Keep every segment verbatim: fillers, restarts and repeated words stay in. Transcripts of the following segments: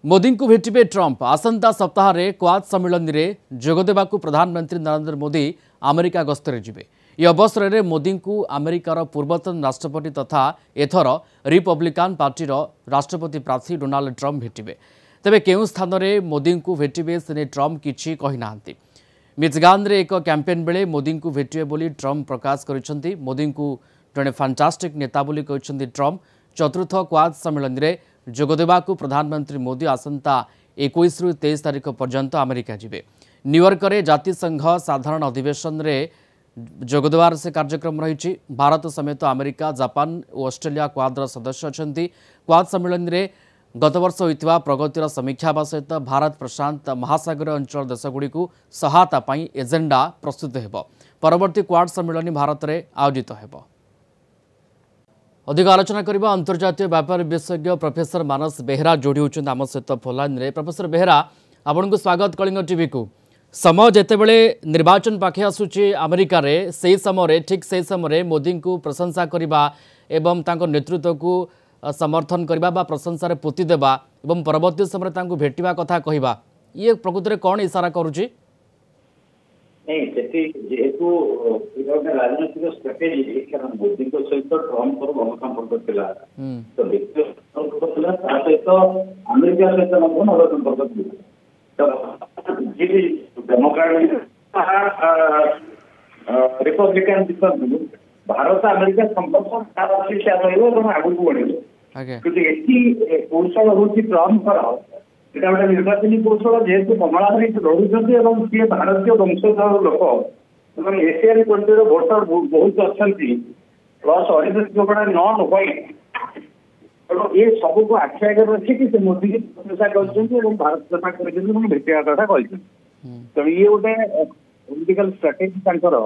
मोदी को भेटे ट्रंप आसंता सप्ताह रे क्वाड सम्मेलन में जोगदेवा प्रधानमंत्री नरेंद्र मोदी अमेरिका गस्तर जिबे। यह अवसर में मोदी को अमेरिकार पूर्वतन राष्ट्रपति तथा एथर रिपब्लिकान पार्टी राष्ट्रपति प्रार्थी डोनाल्ड ट्रंप भेटे। तेबे केउं स्थान रे मोदी को भेटे से ट्रंप किछि कहि नाहंती। मिचिगान रे एक कैंपेन बेले मोदी को भेटे बोली ट्रंप प्रकाश करिसेंती। मोदी को जड़े फैंटास्टिक नेता बोली कहिसेंती ट्रंप। चतुर्थ क्वाड सम्मेलन में जोगदेवा प्रधानमंत्री मोदी आसंता इक्कीस रु तेईस तारीख पर्यंत अमेरिका जिबे। न्यूयॉर्क रे जातिसंघ साधारण अधिवेशन रे जोगदेवार से कार्यक्रम रही। भारत समेत अमेरिका, जापान और ऑस्ट्रेलिया क्वाडर सदस्य अछंती। क्वाड सम्मेलन में गत वर्ष होइतिबा प्रगतिर समीक्षा सहित भारत प्रशांत महासागर अंचल देशगुड़िक सहायता पाई एजेंडा प्रस्तुत हेबो। परवर्ती क्वाड सम्मेलन भारत में आयोजित हेबो। अधिक आलोचना करबा अंतर्जातीय व्यापार विशेषज्ञ प्रोफेसर मानस बेहरा जोड़ी होचन आम सहित फोनलाइन रे। प्रोफेसर बेहरा, आपन को स्वागत कलिंग टीवी को। समय जेतेबेले निर्वाचन पाखे आसुची अमेरिका रे, सेही समय ठीक सेही समय मोदी को प्रशंसा करबा एवं तांको नेतृत्व को समर्थन करबा बा प्रशंसा रे पोती देबा एवं परवर्ती समय तांको भेटिबा कथा कहिबा, ये प्रकृति रे कोन इशारा करूची? नहीं सेठी जेहेतु गोटे राजनीतिक स्ट्राटेजी कारण मोदी सहित ट्रंप भल संपर्क थिला तो व्यक्तिगत संपर्क थिला सहित अमेरिका सहित भल संपर्क थिला तो जी डेमोक्रेट रिपब्लिकन भारत अमेरिका संपर्क आगू बढ़े कि कौशल हूँ ट्रंप এটা গোটে নির্বাচনী কৌশল যেহেতু কমলা হারিস রহুଛନ୍ତି এবং সি ଭାରତୀୟ ବଂଶୋଦ୍ଭବ ଲୋକ ଏବଂ ଏସିଆନ୍ କଣ୍ଟ୍ରିର ଭୋଟର ବହୁତ ଅଛନ୍ତି ପ୍ଲସ୍ ଅରିଜିନାଲ ଯୋଉଟା ନନ୍ ହ୍ୱାଇଟ୍ ତେଣୁ ଏ ସବୁକୁ ଆଖି ଆଗରେ ରଖିକି ସେ ମୋଦିକି ପ୍ରଶଂସା କରିଛନ୍ତି ଏବଂ ଭାରତ କଥା କହିଛନ୍ତି ଏବଂ ଭେଟିବା କଥା କହିଛନ୍ତି। ତେଣୁ ଇଏ ଗୋଟେ ପଲିଟିକାଲ ଷ୍ଟ୍ରାଟେଜି ତାଙ୍କର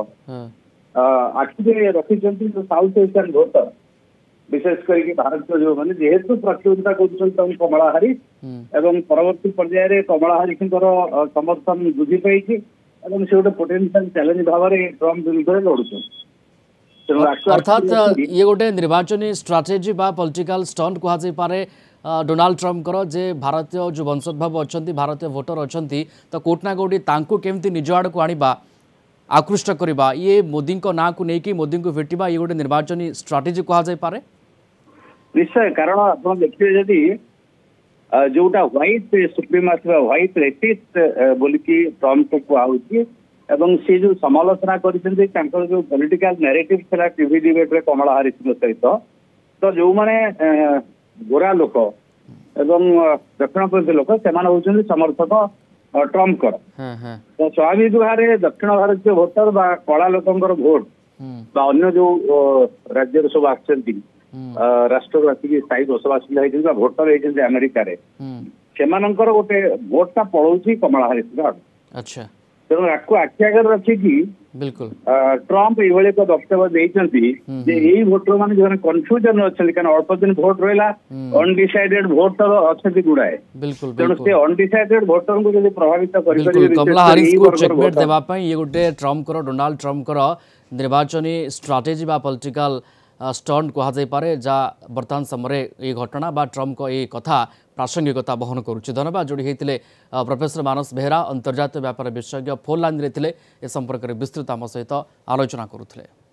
ଆଖିରେ ରଖିଛନ୍ତି ସାଉଥ ଏସିଆନ୍ ଭୋଟର विशेष करके भारत जो मैंने जेहेतु प्रतियोगिता कर कमला हारिस एवं परवर्ती पर्यायर कमला हारिस समर्थन वृद्धि पाई से गोटे पोटेंशियल चैलेंज भाव में ट्रंप विरुद्ध लड़ुन। अर्थात ये गोटे निर्वाचन स्ट्राटेजी बा पॉलिटिकल स्टंट कह पारे डोनाल्ड ट्रंप जे भारतीय जो वंशोद्भव अच्छा भारतीय भोटर अच्छा तो कोटना कोटी केमती निज आड़ को आनिबा आकृष्ट करवा ये मोदी ना को लेकिन मोदी को भेटा ये गोटे निर्वाचन स्ट्राटेजी कह पारे निश्चय। कारण आप देखिए जदि जोटा व्हाइट सुप्रीमासी व्हाइट रेसिस्ट बोलिकी ट्रंप को कहुच्छी एवं सी जो समालोचना कर जो पॉलिटिकल नैरेटिव था टीवी डिबेट रे कमला हारिस सहित तो जो मैंने गोरा लोक एवं दक्षिणपंथी लोक से समर्थक ट्रंप कर तो स्वाभाविक भाव में दक्षिण भारतीय भोटर बा कला लोकंर भोट बा अन्य जो राज्य सब आसछंती राष्ट्रवासी स्थायी बसवासी होती भोटर होती अमेरिका से गोटे भोटा पड़ोसी कमला हारिस। अच्छा तेणु आपको आखि आगे रखिकी बिल्कुल ट्रंप ये वक्तव्य देती भोटर मान जो कन्फ्यूजन अच्छे कारण अल्प दिन भोट रहा अनडिसाइडेड भोटर अच्छा गुड़ाए तेणु से अनडिसाइडेड भोटर को जो प्रभावित कमला हारिस को चेकमेट देवाई ये गोटे ट्रंप डोनाल्ड ट्रंप निर्वाचन स्ट्राटेजी बा पॉलिटिकल स्टंट कह पारे जा वर्तमान समय ये घटना बा ट्रंप को ये कथा प्रासंगिकता बहन करुच्ची। धन्यवाद जोड़ी होते प्रोफेसर मानस बेहरा अंतर्जातीय व्यापार विशेषज्ञ फोन लाइन रे ए संपर्क में विस्तृत आम सहित आलोचना करुले।